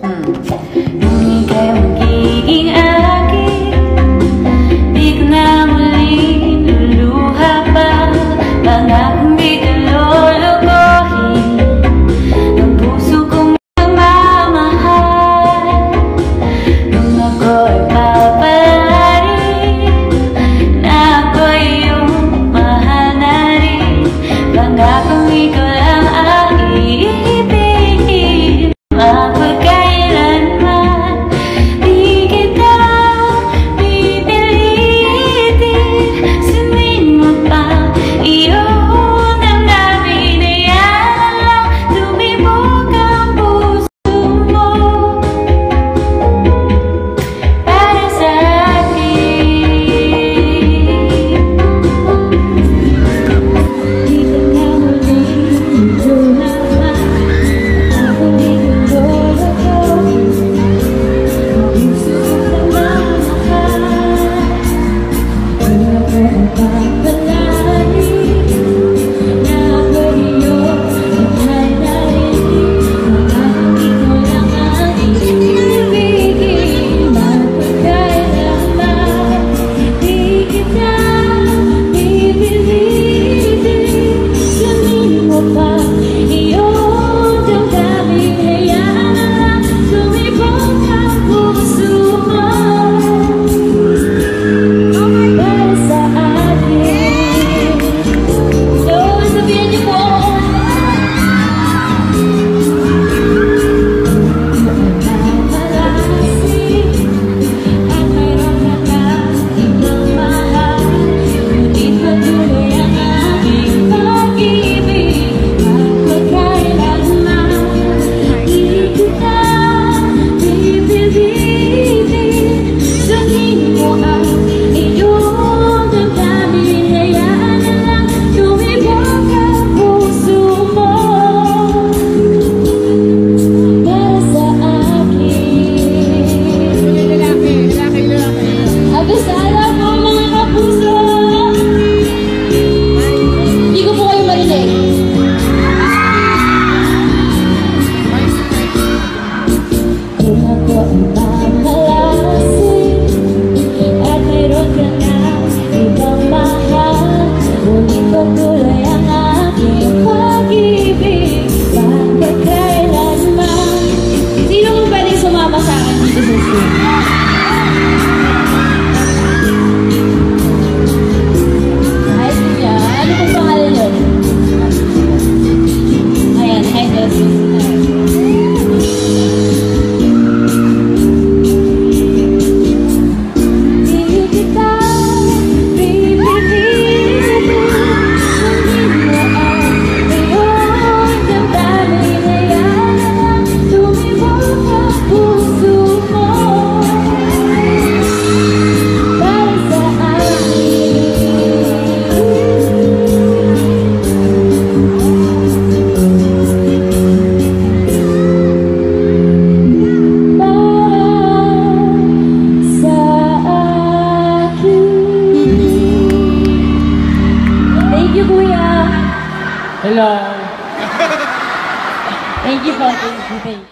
Kung ika'y magiging akin, di ko na muli luluha pa. Pangakong di ka lolokohin ng puso kong mamahal. Kung ako'y papalarin na ako'y iyong mahal na rin, pangakong ikaw lang ang iibigin. Mapagkailanman di kita pipilitin. Sundin mo pa iyong damdamin, hayaan lang lumibog ang puso mo para sa akin. Di ka na muling lumaman, ako di ko lolokohin ang puso kong namamahal. Kung ako'y papalarin na ako'y iyong mahal na rin, pangakong ikaw lang ang iibigin. Mapagkailanman di kita pipilitin. Sundin mo pa iyong damdamin, hayaan lang lumibog ang puso mo para sa akin. So, sabihin niyo po, mamalasin at mayroon ka na ibang mahal, ngunit patuloy ang aking pag-ibig. Mapagkailanman di kita pipilitin. Sundin mo ang iyong damdamin, hayaan lang lumibog ang puso mo para sa akin. Abisala po mga kapuso, hindi ko po kayo marinig. Kung ako ang mamalasin at mayroon ka na ibang mahal, ngunit patuloy ang aking pag-ibig. Pagkakailanman. Sino mo pwedeng sumama sa akin dito sa stage? Hi, Tia. Ano pong pangalan yun? Ayan, hi, Jesus. Di kita pipilitin. Sundin mo ang iyong damdamin, hayaan lang lumibog ang puso mo para sa akin. Thank you, Kuya. Hello. Thank you po. Thank you.